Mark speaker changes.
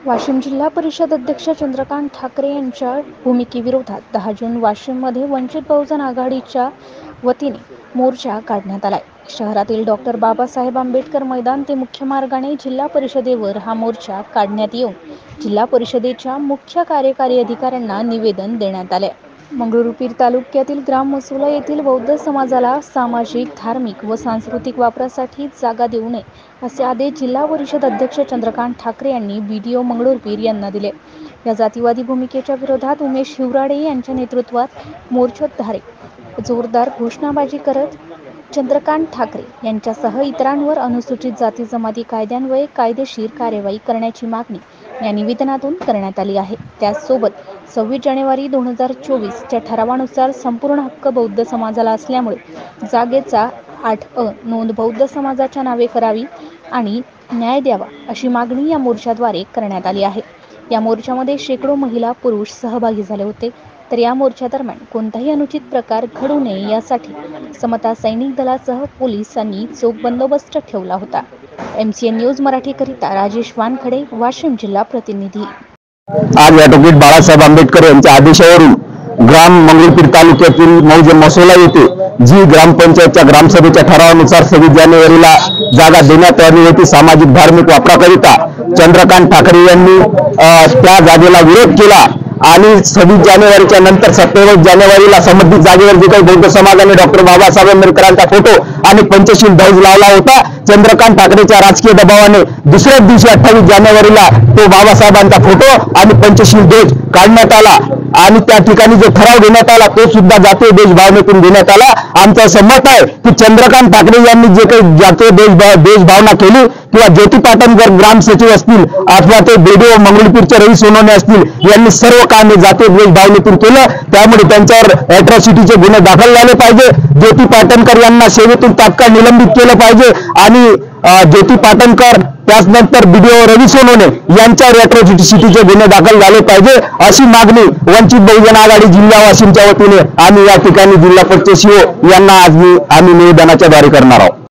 Speaker 1: वाशिम जिल्हा परिषद अध्यक्ष चंद्रकांत ठाकरे यांच्या भूमिकेविरोधात 10 जून वाशिममध्ये वंचित बहुजन आघाडीच्या वतीने मोर्चा काढण्यात आलाय। शहरातील डॉक्टर बाबासाहेब आंबेडकर मैदान ते मुख्य मार्गाने जिल्हा परिषदेवर हा मोर्चा काढण्यात येऊन जिल्हा परिषदेच्या मुख्य कार्यकारी अधिकाऱ्यांना निवेदन देण्यात आले। मंगरुळपीर तालुक्यातील ग्राम मसुला येथील बौद्ध समाजाला सामाजिक, धार्मिक व सांस्कृतिक वापरासाठी जागा देऊ नये असे आदेश जिल्हा परिषद अध्यक्ष चंद्रकांत ठाकरे यांनी बीडीओ मंगरुळपीर यांना दिले। या जातीवादी भूमिकेच्या विरोधात उमेश हिवराडे यांच्या नेतृत्वात मोर्चेद्वारे जोरदार घोषणाबाजी करत चंद्रकांत ठाकरे यांच्यासह इतरांवर अनुसूचित जाती जमाती कायद्यान्वये कायदेशीर कार्यवाही करण्याची मागणी या निवेदनातून करण्यात आली आहे। त्याचसोबत 26 जानेवारी 2024 च्या ठरावानुसार संपूर्ण हक्क बौद्ध समाजाला असल्यामुळे जागेचा 8अ नोंद बौद्ध समाजाच्या नावे करावी आणि न्याय द्यावा अशी मागणी या मोर्चाद्वारे करण्यात आली आहे। या मोर्चामध्ये शेकडो महिला पुरुष सहभागी झाले होते। तर या मोर्चादरम्यान कोणताही अनुचित प्रकार घडू नये यासाठी समता सैनिक दलासह पोलिसांनी चोख बंदोबस्त ठेवला होता। MCN न्यूज मराठीकरिता राजेश वानखडे, वाशिम जिल्हा प्रतिनिधी।
Speaker 2: आज ॲडव्होकेट बाळासाहेब आंबेडकर यांच्या आदेशावरून ग्राम मंगरुळपीर तालुक्यातील मौजे मसोला येथे जी ग्रामपंचायतच्या ग्रामसभेच्या ठरावानुसार 26 जानेवारीला जागा देण्यात आली होती सामाजिक धार्मिक वापराकरिता, चंद्रकांत ठाकरे यांनी त्या जागेला विरोध केला आणि 26 जानेवारीच्या नंतर 27 जानेवारीला संबंधित जागेवर जे काही बौद्ध समाजाने डॉक्टर बाबासाहेब आंबेडकरांचा फोटो आणि पंचशील ध्वज लावला होता, चंद्रकांत ठाकरेच्या राजकीय दबावाने दुसऱ्याच दिवशी 28 जानेवारीला तो बाबासाहेबांचा फोटो आणि पंचशील ध्वज काढण्यात आला आणि त्या ठिकाणी जो ठराव देण्यात आला तो सुद्धा जातीय देशभावनेतून देण्यात आला। आमचं असं मत आहे की चंद्रकांत ठाकरे यांनी जे काही जातीय देशभावना केली किंवा ज्योती पाटणकर ग्राम सचिव असतील अथवा ते बीडीओ मंगरुळपीरचे रवी सोनवणे असतील, यांनी सर्व काम हे जातीय देशभावनेतून केलं। त्यामुळे त्यांच्यावर अॅट्रॉसिटीचे गुन्हे दाखल झाले पाहिजे। ज्योती पाटणकर यांना सेवेतून तात्काळ निलंबित केलं पाहिजे आणि ज्योती पाटणकर त्याचनंतर बीडीओ रवी सोनवणे यांच्यावर अॅट्रॉसिटीचे गुन्हे दाखल झाले पाहिजे अशी मागणी वंचित बहुजन आघाडी जिल्हा वाशिमच्या वतीने आम्ही या ठिकाणी जिल्हा परिषद CO यांना आज आम्ही निवेदनाच्या द्वारे करणार आहोत।